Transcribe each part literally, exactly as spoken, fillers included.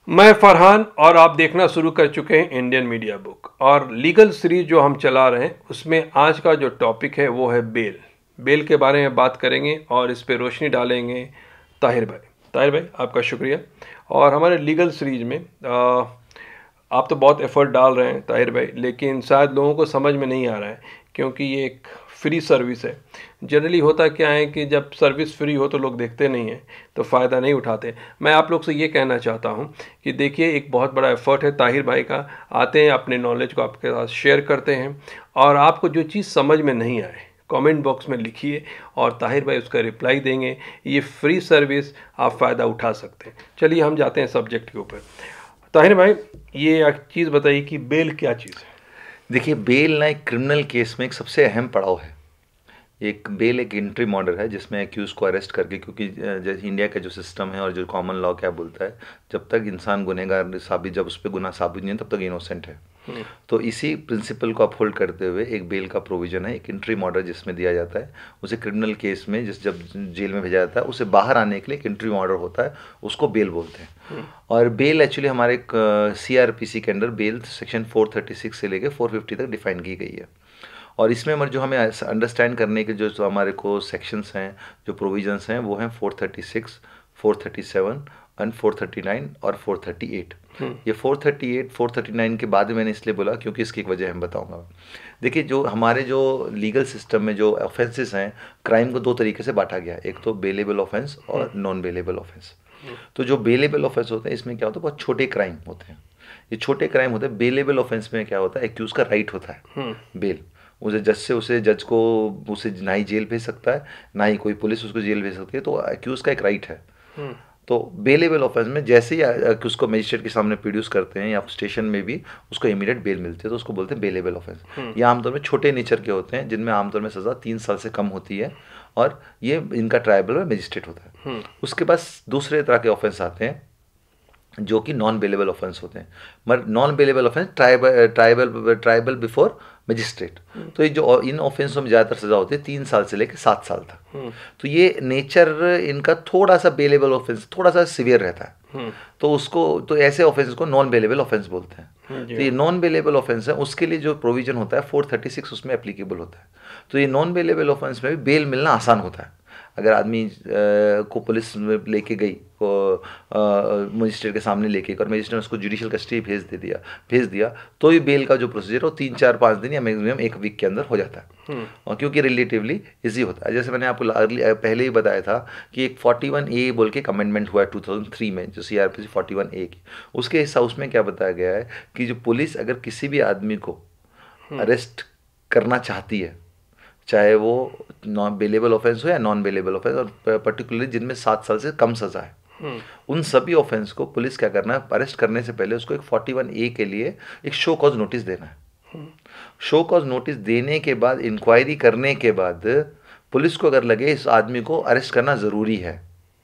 मैं फरहान और आप देखना शुरू कर चुके हैं इंडियन मीडिया बुक और लीगल सीरीज जो हम चला रहे हैं उसमें आज का जो टॉपिक है वो है बेल। बेल के बारे में बात करेंगे और इस पे रोशनी डालेंगे ताहिर भाई। ताहिर भाई आपका शुक्रिया। और हमारे लीगल सीरीज में आ, आप तो बहुत एफर्ट डाल रहे हैं ताहिर भाई, लेकिन शायद लोगों को समझ में नहीं आ रहा है क्योंकि ये एक फ्री सर्विस है। जनरली होता क्या है कि जब सर्विस फ्री हो तो लोग देखते नहीं हैं, तो फ़ायदा नहीं उठाते। मैं आप लोग से ये कहना चाहता हूँ कि देखिए, एक बहुत बड़ा एफर्ट है ताहिर भाई का, आते हैं अपने नॉलेज को आपके साथ शेयर करते हैं और आपको जो चीज़ समझ में नहीं आए कमेंट बॉक्स में लिखिए और ताहिर भाई उसका रिप्लाई देंगे। ये फ्री सर्विस आप फ़ायदा उठा सकते हैं। चलिए हम जाते हैं सब्जेक्ट के ऊपर। ताहिर भाई, ये एक चीज़ बताइए कि बेल क्या चीज़ है? देखिए, बेल ना एक क्रिमिनल केस में एक सबसे अहम पड़ाव है। एक बेल एक एंट्री मॉर्डर है जिसमें एक्यूज को अरेस्ट करके, क्योंकि जैसे इंडिया का जो सिस्टम है और जो कॉमन लॉ क्या बोलता है, जब तक इंसान गुनहगार साबित जब उस पर गुनाह साबित नहीं है तब तक इनोसेंट है। तो इसी प्रिंसिपल को अपहोल्ड करते हुए एक बेल का प्रोविजन है, एक एंट्री मॉर्डर जिसमें दिया जाता है उसे क्रिमिनल केस में, जिस जब जेल में भेजा जाता है उसे बाहर आने के लिए एक एंट्री मॉर्डर होता है, उसको बेल बोलते हैं। और बेल एक्चुअली हमारे सी आर पी सी के under bail section four thirty six से लेकर फोर फिफ्टी तक डिफाइन की गई है। और इसमें हमारे जो हमें अंडरस्टैंड करने के जो जो हमारे को सेक्शंस हैं, जो प्रोविजंस हैं, वो हैं four thirty six, four thirty seven and four thirty nine और फोर थर्टी एट। ये four thirty eight, four thirty nine के बाद मैंने इसलिए बोला क्योंकि इसकी एक वजह हम बताऊंगा। देखिए, जो हमारे जो लीगल सिस्टम में जो ऑफेंसेस हैं, क्राइम को दो तरीके से बांटा गया है, एक तो बेलेबल ऑफेंस और नॉन बेलेबल ऑफेंस। तो जो बेलेबल ऑफेंस होते हैं इसमें क्या होता है, बहुत छोटे क्राइम होते हैं। ये छोटे क्राइम होते हैं। बेलेबल ऑफेंस में क्या होता है, एक्यूज का राइट होता है बेल। उसे जज से उसे जज को उसे ना ही जेल भेज सकता है, ना ही कोई पुलिस उसको जेल भेज सकती है। तो एक्यूज का एक राइट है। तो बेलेबल ऑफेंस में जैसे ही उसको मजिस्ट्रेट के सामने प्रोड्यूस करते हैं या स्टेशन में भी उसको इमीडिएट बेल मिलती है, तो उसको बोलते हैं बेलेबल ऑफेंस। ये आमतौर में छोटे नेचर के होते हैं जिनमें आमतौर में सज़ा तीन साल से कम होती है और ये इनका ट्राइबल में मजिस्ट्रेट होता है। उसके बाद दूसरे तरह के ऑफेंस आते हैं जो कि नॉन बेलेबल ऑफेंस होते हैं। मगर non bailable offence triable triable triable before magistrate. तो ये जो इन ऑफेंसों में ज़्यादातर सज़ा होती है तीन साल से लेकर सात साल तक। तो ये नेचर इनका थोड़ा सा बेलेबल ऑफेंस थोड़ा सा सिवियर रहता है। तो उसको तो ऐसे ऑफेंस को नॉन बेलेबल ऑफेंस बोलते हैं। तो ये नॉन बेलेबल ऑफेंस है, उसके लिए जो प्रोविजन होता है फोर थर्टी सिक्स उसमें एप्लीकेबल होता है। तो ये नॉन बेलेबल ऑफेंस में भी बेल मिलना आसान होता है। अगर आदमी को पुलिस में लेके गई, मजिस्ट्रेट के सामने लेके और मजिस्ट्रेट ने उसको जुडिशियल कस्टडी भेज दे दिया भेज दिया तो ये बेल का जो प्रोसीजर है वो तीन चार पाँच दिन या मैक्सिमम एक वीक के अंदर हो जाता है। और क्योंकि रिलेटिवली इजी होता है। जैसे मैंने आपको पहले ही बताया था कि एक फोर्टी वन ए बोल के अमेंडमेंट हुआ है टू थाउजेंड थ्री में, जो C R P C forty one A की, उसके हिस्सा उसमें क्या बताया गया है कि जो पुलिस अगर किसी भी आदमी को अरेस्ट करना चाहती है, चाहे वो नॉन बेलेबल ऑफेंस हो या नॉन बेलेबल ऑफेंस, और पर्टिकुलरली जिनमें सात साल से कम सजा है, उन सभी ऑफेंस को पुलिस क्या करना है, अरेस्ट करने से पहले उसको एक फोर्टी वन ए के लिए एक शो कॉज नोटिस देना है। शो कॉज नोटिस देने के बाद इंक्वायरी करने के बाद पुलिस को अगर लगे इस आदमी को अरेस्ट करना ज़रूरी है,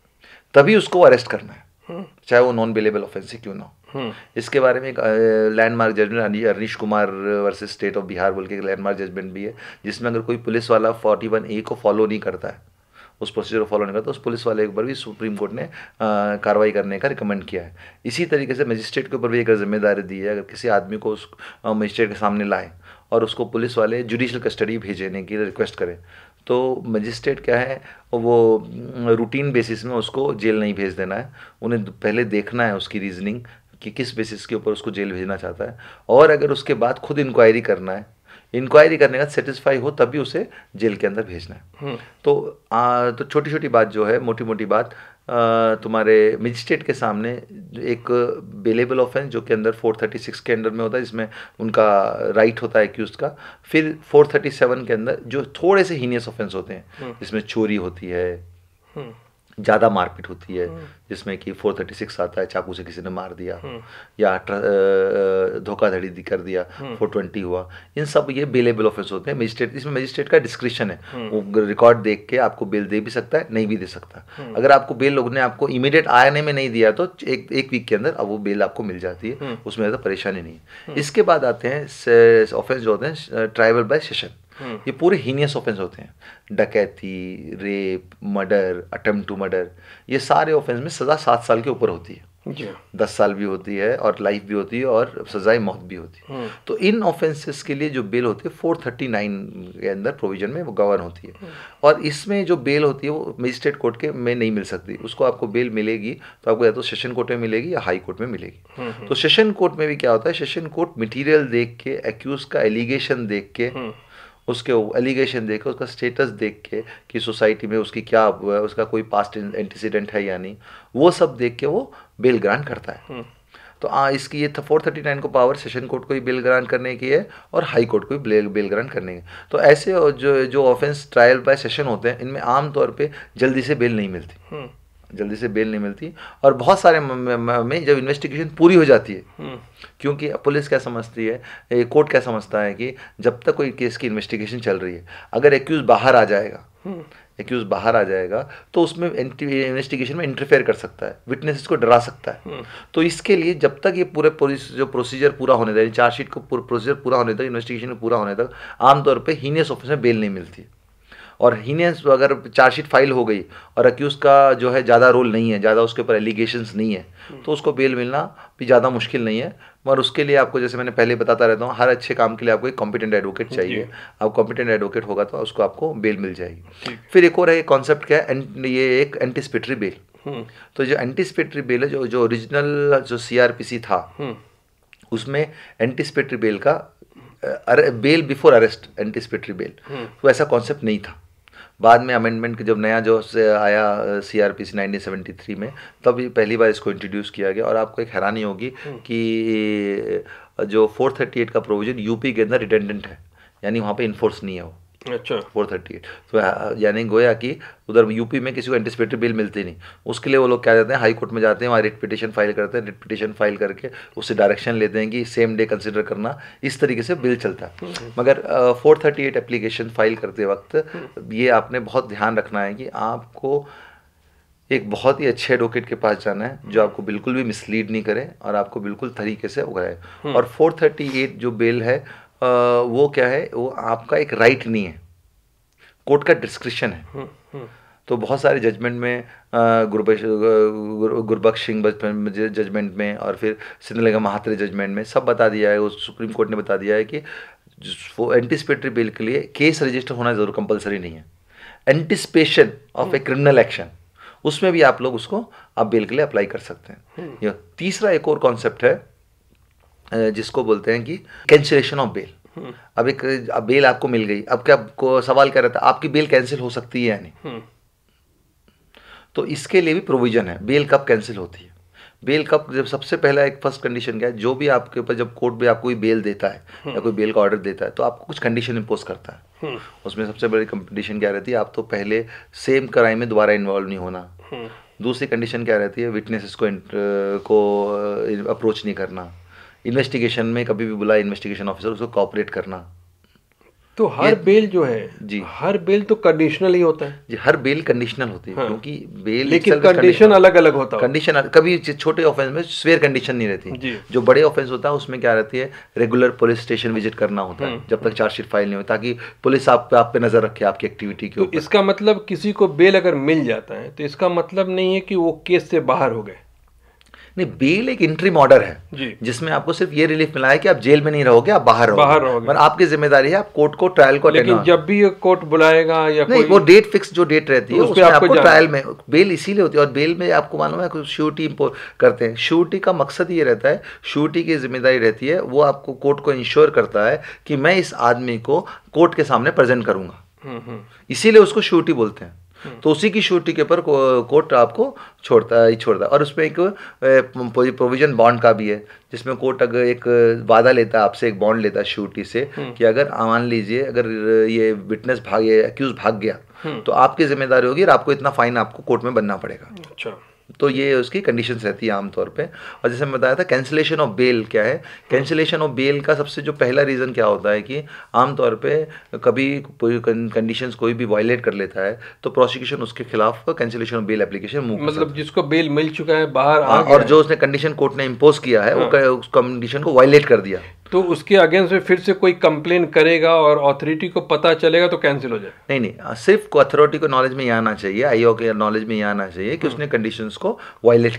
तभी उसको अरेस्ट करना है, चाहे वो नॉन बेलेबल ऑफेंस ही क्यों ना हो। इसके बारे में एक landmark judgment Anish Kumar versus state of Bihar बोल के एक लैंडमार्क जजमेंट भी है, जिसमें अगर कोई पुलिस वाला फोर्टी वन ए को फॉलो नहीं करता है, उस प्रोसीजर को फॉलो नहीं करता, उस पुलिस वाले के ऊपर भी सुप्रीम कोर्ट ने कार्रवाई करने का रिकमेंड किया है। इसी तरीके से मजिस्ट्रेट के ऊपर भी एक जिम्मेदारी दी है, अगर किसी आदमी को उस मजिस्ट्रेट के सामने लाए और उसको पुलिस वाले जुडिशियल कस्टडी भेजने की रिक्वेस्ट करें, तो मजिस्ट्रेट क्या है, वो रूटीन बेसिस में उसको जेल नहीं भेज देना है। उन्हें पहले देखना है उसकी रीजनिंग कि किस बेसिस के ऊपर उसको जेल भेजना चाहता है, और अगर उसके बाद खुद इंक्वायरी करना है, इंक्वायरी करने का सेटिस्फाई हो तभी उसे जेल के अंदर भेजना है। तो आ, तो छोटी छोटी बात जो है, मोटी मोटी बात आ, तुम्हारे मजिस्ट्रेट के सामने एक बेलेबल ऑफेंस जो के अंदर फोर थर्टी सिक्स के अंडर में होता है, जिसमें उनका राइट होता है एक्यूज का। फिर फोर थर्टी सेवन के अंदर जो थोड़े से हीनियस ऑफेंस होते हैं, जिसमें चोरी होती है, ज़्यादा मारपीट होती है, जिसमें कि फोर थर्टी सिक्स आता है, चाकू से किसी ने मार दिया या धोखाधड़ी कर दिया, फोर ट्वेंटी हुआ, इन सब ये बेलेबल ऑफेंस होते हैं। मजिस्ट्रेट इसमें मजिस्ट्रेट का डिस्क्रिप्शन है, वो रिकॉर्ड देख के आपको बेल दे भी सकता है, नहीं भी दे सकता। अगर आपको बेल लोगों ने आपको इमीडिएट आने में नहीं दिया तो एक एक वीक के अंदर अब वो बेल आपको मिल जाती है, उसमें ज़्यादा परेशानी नहीं है। इसके बाद आते हैं ऑफेंस जो होते हैं ट्राइबल बाय सेशन। ये पूरे हीनियस ऑफेंस होते हैं, डकैती, rape, murder, attempt to murder, ये सारे ऑफेंस में सज़ा सात साल के ऊपर होती है। दस साल भी होती है और लाइफ भी होती है और सजाए मौत भी होती है। तो इन ऑफेंसेस के लिए जो बेल होती है फोर थर्टी नाइन के अंदर प्रोविजन में वो गवर्न होती है। और इसमें जो बेल होती है वो मजिस्ट्रेट कोर्ट के में नहीं मिल सकती। उसको आपको बेल मिलेगी तो आपको या तो सेशन कोर्ट में मिलेगी या हाई कोर्ट में मिलेगी। तो सेशन कोर्ट में भी क्या होता है, सेशन कोर्ट मटीरियल देख के, एक्यूज का एलिगेशन देख के, उसके एलिगेशन देख के, उसका स्टेटस देख के कि सोसाइटी में उसकी क्या हुआ है, उसका कोई पास्ट एंटीसीडेंट है या नहीं, वो सब देख के वो बेल ग्रांट करता है। तो आ, इसकी ये फोर थर्टी नाइन को पावर सेशन कोर्ट को ही बेल ग्रांट करने की है और हाई कोर्ट को भी बेल ग्रांट करने की। तो ऐसे जो जो ऑफेंस ट्रायल बाय सेशन होते हैं इनमें आमतौर पे जल्दी से बेल नहीं मिलती, जल्दी से बेल नहीं मिलती। और बहुत सारे में जब इन्वेस्टिगेशन पूरी हो जाती है, क्योंकि पुलिस क्या समझती है, कोर्ट क्या समझता है कि जब तक कोई केस की इन्वेस्टिगेशन चल रही है, अगर एक्यूज बाहर आ जाएगा एक्यूज बाहर आ जाएगा तो उसमें इन्वेस्टिगेशन में इंटरफेयर कर सकता है, विटनेसेस को डरा सकता है। तो इसके लिए जब तक ये पूरे पुलिस जो प्रोसीजर पूरा होने तक, चार्जशीट को प्रोसीजर पूरा होने तक, इन्वेस्टिगेशन पूरा होने तक आमतौर पर हीनियस ऑफेंस में बेल नहीं मिलती। और हीनियस अगर चार्जशीट फाइल हो गई और अक्यूज का जो है ज़्यादा रोल नहीं है, ज़्यादा उसके ऊपर एलिगेशंस नहीं है, तो उसको बेल मिलना भी ज़्यादा मुश्किल नहीं है। मगर उसके लिए आपको, जैसे मैंने पहले बताता रहता हूँ, हर अच्छे काम के लिए आपको एक कॉम्पिटेंट एडवोकेट चाहिए। अब कॉम्पिटेंट एडवोकेट होगा तो उसको आपको बेल मिल जाएगी। फिर एक और है कॉन्सेप्ट क्या है, ये एक एंटिसिपेटरी बेल। तो जो एंटिसिपेटरी बेल है, जो जो ओरिजिनल जो सीआरपीसी था उसमें एंटिसिपेटरी बेल का bail before arrest, anticipatory bail, तो ऐसा कॉन्सेप्ट नहीं था। बाद में अमेंडमेंट जब नया जो आया सीआरपीसी नाइनटीन सेवेंटी थ्री में, तब पहली बार इसको इंट्रोड्यूस किया गया। और आपको एक हैरानी होगी कि जो फोर थर्टी एट का प्रोविजन यूपी के अंदर रिडेंडेंट है, यानी वहाँ पे इन्फोर्स नहीं है वो। अच्छा, फोर थर्टी एट तो यानी गोया कि उधर यूपी में किसी को एंटिसिपेटरी बिल मिलती नहीं। उसके लिए वो लोग क्या जाते हैं, हाई कोर्ट में जाते हैं, वहाँ रिट पिटिशन फाइल करते हैं, रिट पिटिशन फाइल करके उससे डायरेक्शन लेते हैं कि सेम डे कंसिडर करना, इस तरीके से बिल चलता है। मगर four thirty eight application file करते वक्त ये आपने बहुत ध्यान रखना है कि आपको एक बहुत ही अच्छे एडवोकेट के पास जाना है जो आपको बिल्कुल भी मिसलीड नहीं करे और आपको बिल्कुल तरीके से उगाए। और फोर थर्टी एट जो बिल है आ, वो क्या है, वो आपका एक राइट नहीं है, कोर्ट का डिस्क्रिप्शन है। तो बहुत सारे जजमेंट में गुरबख्श सिंह जजमेंट में और फिर सिंधलेगा महात्रे जजमेंट में सब बता दिया है, उस सुप्रीम कोर्ट ने बता दिया है कि वो एंटिसिपेटरी बेल के लिए केस रजिस्टर होना जरूर कंपलसरी नहीं है। Anticipation of a criminal action, उसमें भी आप लोग उसको आप बेल के लिए अप्लाई कर सकते हैं। यह तीसरा एक और कॉन्सेप्ट है जिसको बोलते हैं कि कैंसिलेशन ऑफ बेल। अब एक अब बेल आपको मिल गई, अब क्या आपको सवाल क्या रहता है, आपकी बेल कैंसिल हो सकती है या नहीं। तो इसके लिए भी प्रोविजन है, बेल कब कैंसिल होती है। बेल कब, जब सबसे पहला एक फर्स्ट कंडीशन क्या है, जो भी आपके ऊपर जब कोर्ट भी आपको कोई बेल देता है या कोई बेल का ऑर्डर देता है तो आपको कुछ कंडीशन इम्पोज करता है। उसमें सबसे बड़ी कंडीशन क्या रहती है, आप तो पहले सेम क्राइम में दोबारा इन्वॉल्व नहीं होना। दूसरी कंडीशन क्या रहती है, विटनेसेस को को अप्रोच नहीं करना, इन्वेस्टिगेशन में कभी भी बुला इन्वेस्टिगेशन ऑफिसर उसको कोऑपरेट करना। तो हर बेल जो है जी, हर बेल तो कंडीशनल ही होता है जी, हर बेल कंडीशनल होती है। हाँ। क्योंकि बेल लेकिन कंडीशन अलग अलग होता है। कंडीशन कभी छोटे ऑफेंस में स्वेयर कंडीशन नहीं रहती, जो बड़े ऑफेंस होता है उसमें क्या रहती है, रेगुलर पुलिस स्टेशन विजिट करना होता है जब तक चार्जशीट फाइल नहीं हो, ताकि पुलिस आप पे आप पे नजर रखे आपकी एक्टिविटी के ऊपर। तो इसका मतलब किसी को बेल अगर मिल जाता है तो इसका मतलब नहीं है कि वो केस से बाहर हो गए। नहीं, बेल एक इंट्रीम ऑर्डर है जिसमें आपको सिर्फ ये रिलीफ मिला है कि आप जेल में नहीं रहोगे, आप बाहर रहोगे, बाहर रहोगे। पर आपकी जिम्मेदारी है आप कोर्ट को ट्रायल को लेकिन जब भी ये कोर्ट बुलाएगा या नहीं, वो डेट फिक्स जो डेट रहती है उसमें आपको ट्रायल में बेल इसीलिए होती है। और बेल में आपको मालूम है श्योरिटी करते हैं। श्योरिटी का मकसद ये रहता है, श्योरिटी की जिम्मेदारी रहती है, वो आपको कोर्ट को इंश्योर करता है कि मैं इस आदमी को कोर्ट के सामने प्रेजेंट करूंगा, इसीलिए उसको श्योरिटी बोलते हैं। तो उसी की श्योरिटी के ऊपर कोर्ट आपको छोड़ता है ही छोड़ता है। और उसमें एक प्रोविजन बॉन्ड का भी है, जिसमें कोर्ट अगर एक वादा लेता है आपसे, एक बॉन्ड लेता है श्योरिटी से कि अगर मान लीजिए अगर ये विटनेस भाग ये एक्यूज भाग गया तो आपकी जिम्मेदारी होगी और आपको इतना फाइन आपको कोर्ट में बनना पड़ेगा। अच्छा, तो ये उसकी कंडीशंस रहती है आमतौर पे। और जैसे मैं बताया था कैंसिलेशन ऑफ बेल क्या है, कैंसिलेशन ऑफ बेल का सबसे जो पहला रीज़न क्या होता है कि आमतौर पे कभी कंडीशंस कोई भी वायलेट कर लेता है तो प्रोसिक्यूशन उसके खिलाफ cancellation of bail application move, मतलब जिसको बेल मिल चुका है बाहर आ गया और जो उसने कंडीशन कोर्ट ने इम्पोज किया है वो उस कंडीशन को वायलेट कर दिया तो उसके अगेंस्ट में फिर से कोई कंप्लेन करेगा और अथॉरिटी को पता चलेगा तो कैंसिल हो जाए। नहीं नहीं, सिर्फ अथॉरिटी को नॉलेज में ये आना चाहिए, आईओ के नॉलेज में ये आना चाहिए कि उसने कंडीशंस को वायलेट किया है।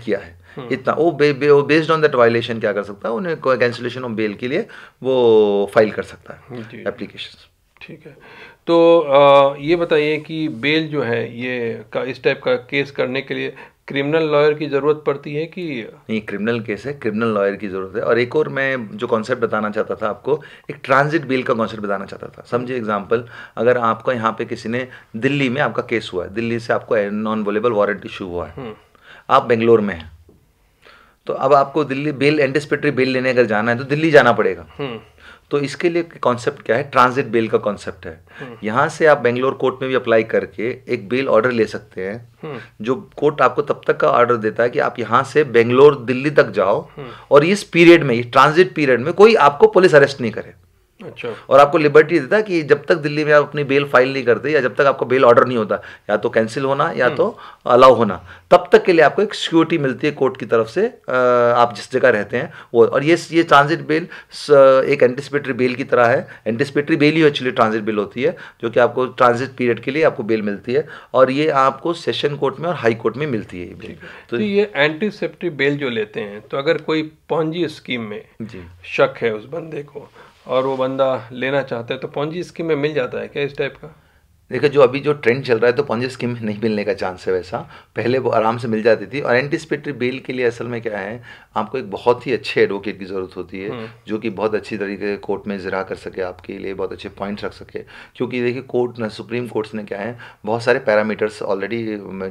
इतना वो बेस्ड ऑन दैट वायलेशन क्या कर सकता है, उन्हें कैंसिलेशन ऑफ बेल के लिए वो फाइल कर सकता है एप्लीकेशन। ठीक है, तो आ, ये बताइए कि बेल जो है ये का इस टाइप का केस करने के लिए क्रिमिनल लॉयर की ज़रूरत पड़ती है कि नहीं? क्रिमिनल केस है, क्रिमिनल लॉयर की ज़रूरत है। और एक और मैं जो कॉन्सेप्ट बताना चाहता था आपको, एक ट्रांजिट बेल का कॉन्सेप्ट बताना चाहता था। समझिए एग्जांपल, अगर आपका यहाँ पे किसी ने दिल्ली में आपका केस हुआ है, दिल्ली से आपको नॉन अवेलेबल वारंट इशू हुआ है, आप बेंगलोर में हैं, तो अब आपको दिल्ली बेल एंटिसिपेटरी बेल लेने अगर जाना है तो दिल्ली जाना पड़ेगा। तो इसके लिए कॉन्सेप्ट क्या है, ट्रांजिट बेल का कॉन्सेप्ट है। यहाँ से आप बेंगलोर कोर्ट में भी अप्लाई करके एक बेल ऑर्डर ले सकते हैं, जो कोर्ट आपको तब तक का ऑर्डर देता है कि आप यहाँ से बेंगलोर दिल्ली तक जाओ और इस पीरियड में, इस ट्रांजिट पीरियड में कोई आपको पुलिस अरेस्ट नहीं करे। अच्छा। और आपको लिबर्टी देता है कि जब तक दिल्ली में आप अपनी बेल फाइल नहीं करते या जब तक आपको बेल ऑर्डर नहीं होता, या तो कैंसिल होना या तो अलाउ होना, तब तक के लिए आपको एक सिक्योरिटी मिलती है कोर्ट की तरफ से, आप जिस जगह रहते हैं वो। और ये ये ट्रांजिट बेल एक एंटिसिपेटरी बेल की तरह है। एंटिसिपेटरी बेल ही एक्चुअली ट्रांजिट बेल होती है, जो कि आपको ट्रांजिट पीरियड के लिए आपको बेल मिलती है, और ये आपको सेशन कोर्ट में और हाई कोर्ट में मिलती है ये बेल। तो, तो ये एंटिसिपेटरी बेल जो लेते हैं, तो अगर कोई पॉन्जी स्कीम में जी शक है उस बंदे को और वो बंदा लेना चाहता है, तो पॉन्जी स्कीम में मिल जाता है क्या इस टाइप का? देखिए, जो अभी जो ट्रेंड चल रहा है तो पॉन्जी स्कीम में नहीं मिलने का चांस है वैसा, पहले वो आराम से मिल जाती थी। और एंटिसिपेटरी बेल के लिए असल में क्या है, आपको एक बहुत ही अच्छे एडवोकेट की ज़रूरत होती है, जो कि बहुत अच्छी तरीके से कोर्ट में ज़रा कर सके, आपके लिए बहुत अच्छे पॉइंट्स रख सके। क्योंकि देखिए, कोर्ट ने, सुप्रीम कोर्ट्स ने क्या है, बहुत सारे पैरामीटर्स ऑलरेडी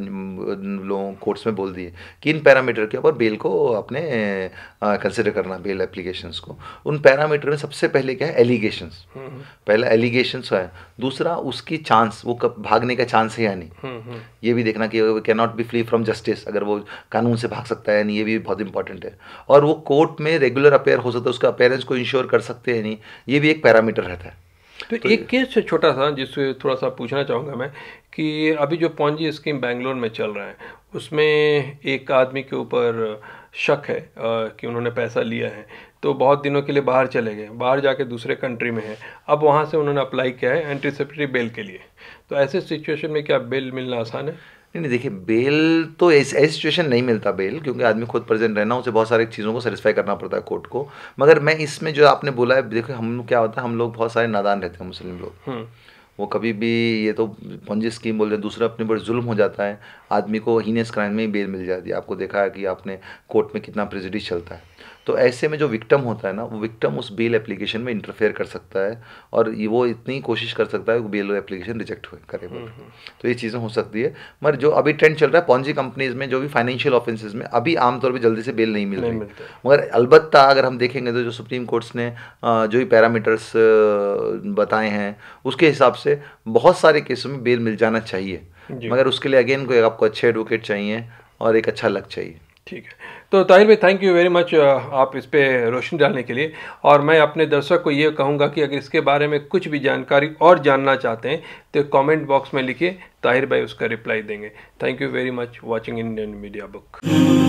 लोगों कोर्ट्स में बोल दिए कि इन पैरामीटर के ऊपर बेल को अपने कंसिडर करना, बेल एप्लीकेशंस को। उन पैरामीटर में सबसे पहले क्या है, एलिगेशंस। पहला एलिगेशंस है, दूसरा उसकी चांस, वो कब भागने का चांस है या नहीं, ये भी देखना कि can not be free from justice, अगर वो कानून से भाग सकता है या नहीं, ये भी बहुत इंपॉर्टेंट है। और वो कोर्ट में रेगुलर अपेयर हो सकता है, उसका अपेयरेंस को इंश्योर कर सकते हैं नहीं, ये भी एक पैरामीटर रहता है। तो, तो एक केस है छोटा सा जिससे थोड़ा सा पूछना चाहूँगा मैं, कि अभी जो पॉन्जी स्कीम बेंगलोर में चल रहा है, उसमें एक आदमी के ऊपर शक है आ, कि उन्होंने पैसा लिया है, तो बहुत दिनों के लिए बाहर चले गए, बाहर जाके दूसरे कंट्री में है, अब वहाँ से उन्होंने अप्लाई किया है एंटिसिपेटरी बेल के लिए, तो ऐसे सिचुएशन में क्या बेल मिलना आसान है? नहीं नहीं, देखिए, बेल तो ऐसी सिचुएशन नहीं मिलता बेल, क्योंकि आदमी खुद प्रेजेंट रहना, उसे बहुत सारी चीज़ों को सेटिस्फाई करना पड़ता है कोर्ट को। मगर मैं इसमें जो आपने बोला है, देखो हम क्या होता है, हम लोग बहुत सारे नादान रहते हैं मुस्लिम लोग, वो कभी भी ये तो पॉन्जी स्कीम बोल रहे, दूसरा अपने ऊपर जुल्म हो जाता है, आदमी को हीनियस क्राइम में ही बेल मिल जाती है। आपको देखा है कि आपने कोर्ट में कितना प्रेजुडिस चलता है। तो ऐसे में जो विक्टिम होता है ना, वो विक्टिम उस बेल एप्लीकेशन में इंटरफेयर कर सकता है, और ये वो इतनी कोशिश कर सकता है कि बेल एप्लीकेशन रिजेक्ट हो करे। तो ये चीज़ें हो सकती है। मगर जो अभी ट्रेंड चल रहा है पॉन्जी कंपनीज में, जो भी फाइनेंशियल ऑफेंसेस में, अभी आमतौर पर जल्दी से बेल नहीं मिल रही। मगर अलबत्ता अगर हम देखेंगे तो जो सुप्रीम कोर्ट्स ने जो भी पैरामीटर्स बताए हैं, उसके हिसाब से बहुत सारे केसों में बेल मिल जाना चाहिए। मगर उसके लिए अगेन कोई आपको अच्छे एडवोकेट चाहिए और एक अच्छा लक चाहिए। ठीक है, तो ताहिर भाई, थैंक यू वेरी मच आप इस पे रोशनी डालने के लिए। और मैं अपने दर्शक को ये कहूँगा कि अगर इसके बारे में कुछ भी जानकारी और जानना चाहते हैं तो कमेंट बॉक्स में लिखिए, ताहिर भाई उसका रिप्लाई देंगे। Thank you very much watching Indian media book.